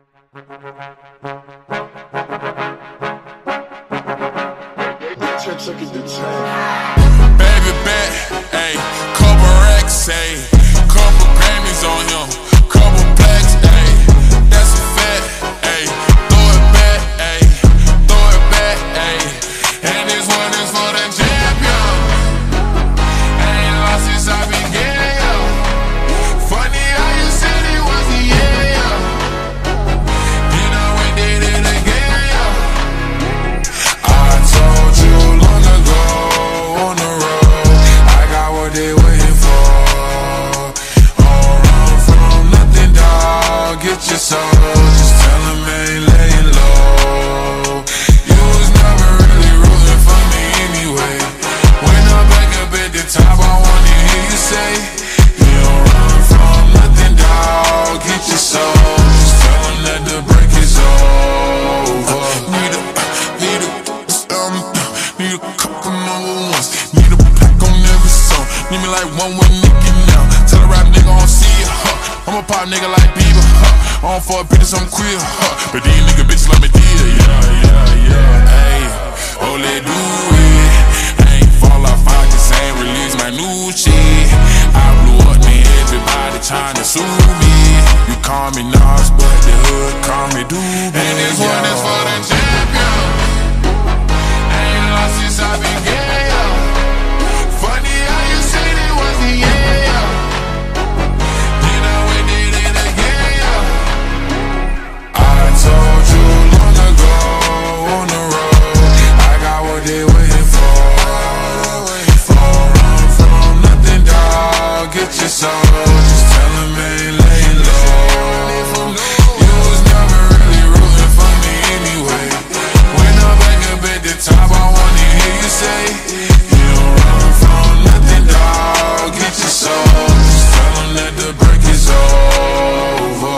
Baby bet, ayy, couple racks, ayy, couple Grammys on him, couple plaques, ayy, that's a fact, ayy, throw it back, ayy, throw it back, ayy, and this one is for the champion. Ain't lost since I began, yo. Funny how you said it was the year, yo. You know we did it again, yo. I told you long ago on the road, I got what they waiting for. Don't run from nothing, dog. Get your soul. Just tell them ain't laying low. You was never really rooting for me anyway. When I'm back up at the top, I wanna hear you say, you don't run from nothing, dog. Get your soul. Just tell them that the break is over. Need a couple number ones. Need a pack on every song. Need me like one with Nicki now. Tell a rap nigga I don't see ya, huh. I'm a pop nigga like Bieber, huh. I don't fuck bitches, I'm queer, huh. But these nigga bitches like me, yeah. Ayy, oh, let do it. I ain't fall off, I just ain't release my new shit. I blew up, man, everybody tryna sue me. You call me Nas, but the hood call me Doobie. And this one is for the champion. Ain't lost since I began, yo. Funny how you said it was the year, yo. You know we did it again, yo. I told you long ago on the road, I got what they waiting for. Don't run from nothing, dog. Get your soul. Just tell them ain't laying low. You was never really rooting for me anyway. When I'm back up at the top, I wanna hear you say, you don't run from nothing, dog. Get your soul. Just tell them that the break is over.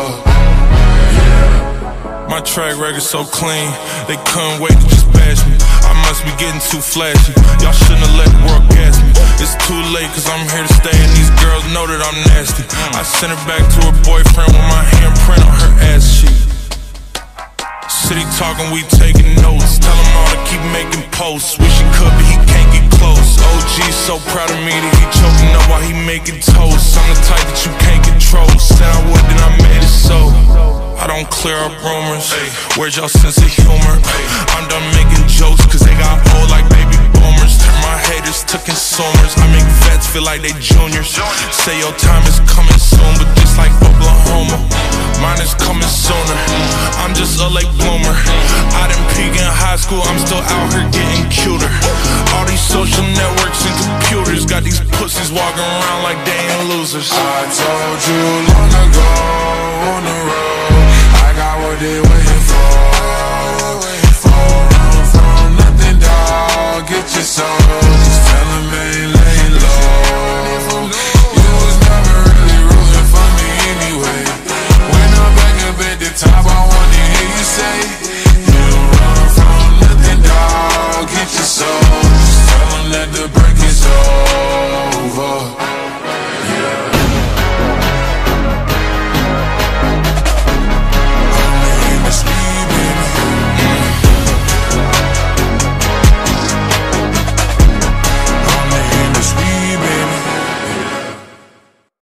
My track record's so clean, they couldn't wait to just bash me. I must be getting too flashy, y'all shouldn't have let the world gas me. It's too late cause I'm here to stay and these girls know that I'm nasty. I sent her back to her boyfriend with my handprint on her ass cheek. City talking, we taking notes. Tell him all to keep making posts. Wish he could, but he can't get close. OG so proud of me that he choking up while he making toast. I'm the type that you can't control. Said I would, then I made it so. I don't clear up rumors. Where's y'all sense of humor? I'm done making jokes cause they got old like baby boomers. Turn my haters to consumers. I make vets feel like they juniors. Say your time is coming soon, but just like Oklahoma, mine is coming sooner. I'm just a late bloomer. I didn't peak in high school, I'm still out here getting cuter. All these social networks and computers got these pussies walking around like they ain't losers. I told you long ago